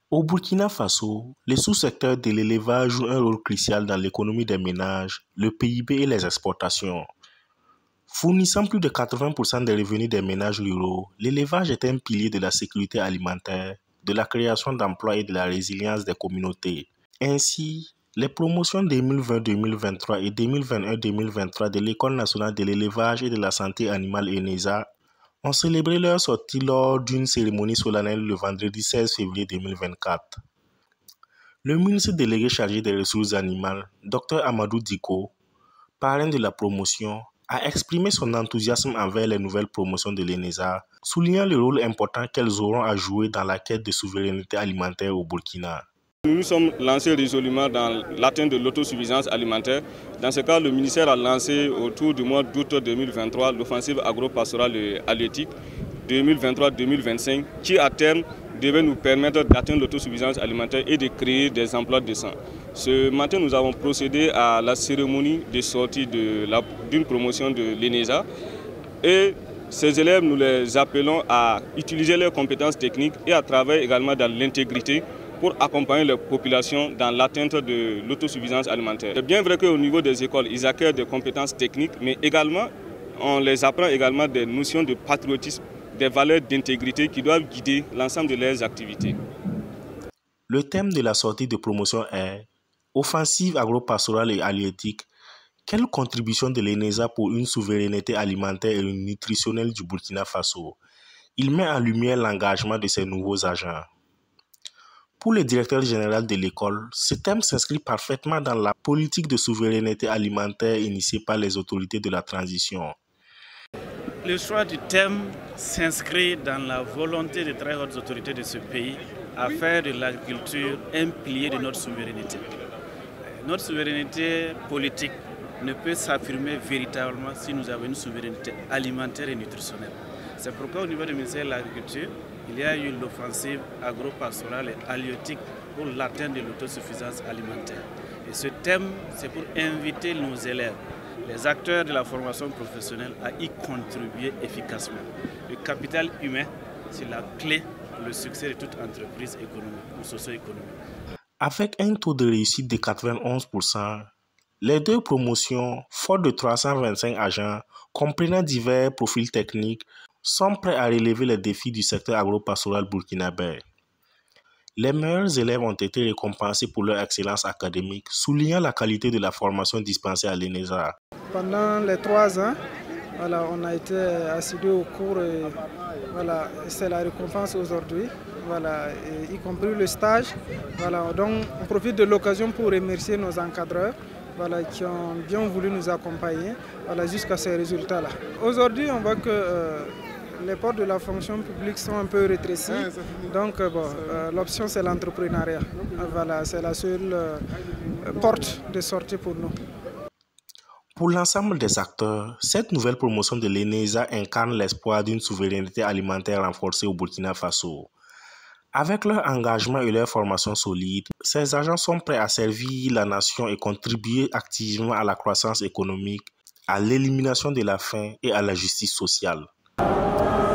Au Burkina Faso, les sous-secteurs de l'élevage jouent un rôle crucial dans l'économie des ménages, le PIB et les exportations. Fournissant plus de 80% des revenus des ménages ruraux, l'élevage est un pilier de la sécurité alimentaire, de la création d'emplois et de la résilience des communautés. Ainsi, les promotions 2020-2023 et 2021-2023 de l'École nationale de l'élevage et de la santé animale ENESA ont célébré leur sortie lors d'une cérémonie solennelle le vendredi 16 février 2024. Le ministre délégué chargé des ressources animales, Dr Amadou Diko, parrain de la promotion, a exprimé son enthousiasme envers les nouvelles promotions de l'ENESA, soulignant le rôle important qu'elles auront à jouer dans la quête de souveraineté alimentaire au Burkina. Nous nous sommes lancés résolument dans l'atteinte de l'autosuffisance alimentaire. Dans ce cas, le ministère a lancé autour du mois d'août 2023 l'offensive agro-pastorale et halieutique 2023-2025 qui à terme devait nous permettre d'atteindre l'autosuffisance alimentaire et de créer des emplois décents. Ce matin, nous avons procédé à la cérémonie de sortie d'une promotion de l'ENESA et ces élèves, nous les appelons à utiliser leurs compétences techniques et à travailler également dans l'intégrité pour accompagner les populations dans l'atteinte de l'autosuffisance alimentaire. C'est bien vrai qu'au niveau des écoles, ils acquièrent des compétences techniques, mais également, on les apprend également des notions de patriotisme, des valeurs d'intégrité qui doivent guider l'ensemble de leurs activités. Le thème de la sortie de promotion est « Offensive agro-pastorale et halieutique. Quelle contribution de l'ENESA pour une souveraineté alimentaire et nutritionnelle du Burkina Faso ?» Il met en lumière l'engagement de ses nouveaux agents. Pour le directeur général de l'école, ce thème s'inscrit parfaitement dans la politique de souveraineté alimentaire initiée par les autorités de la transition. Le choix du thème s'inscrit dans la volonté des très hautes autorités de ce pays à faire de l'agriculture un pilier de notre souveraineté. Notre souveraineté politique ne peut s'affirmer véritablement si nous avons une souveraineté alimentaire et nutritionnelle. C'est pourquoi au niveau du ministère de l'Agriculture, il y a eu l'offensive agro-pastorale et halieutique pour l'atteinte de l'autosuffisance alimentaire. Et ce thème, c'est pour inviter nos élèves, les acteurs de la formation professionnelle à y contribuer efficacement. Le capital humain, c'est la clé pour le succès de toute entreprise économique ou socio-économique. Avec un taux de réussite de 91%, les deux promotions, fortes de 325 agents, comprenant divers profils techniques, sont prêts à relever les défis du secteur agro-pastoral burkinabé. Les meilleurs élèves ont été récompensés pour leur excellence académique, soulignant la qualité de la formation dispensée à l'ENESA. Pendant les 3 ans, on a été assidu au cours et c'est la récompense aujourd'hui, y compris le stage. Donc on profite de l'occasion pour remercier nos encadreurs qui ont bien voulu nous accompagner jusqu'à ces résultats-là. Aujourd'hui, on voit que les portes de la fonction publique sont un peu rétrécies. Donc l'option, c'est l'entrepreneuriat. C'est la seule porte de sortie pour nous. Pour l'ensemble des acteurs, cette nouvelle promotion de l'ENESA incarne l'espoir d'une souveraineté alimentaire renforcée au Burkina Faso. Avec leur engagement et leur formation solide, ces agents sont prêts à servir la nation et contribuer activement à la croissance économique, à l'élimination de la faim et à la justice sociale.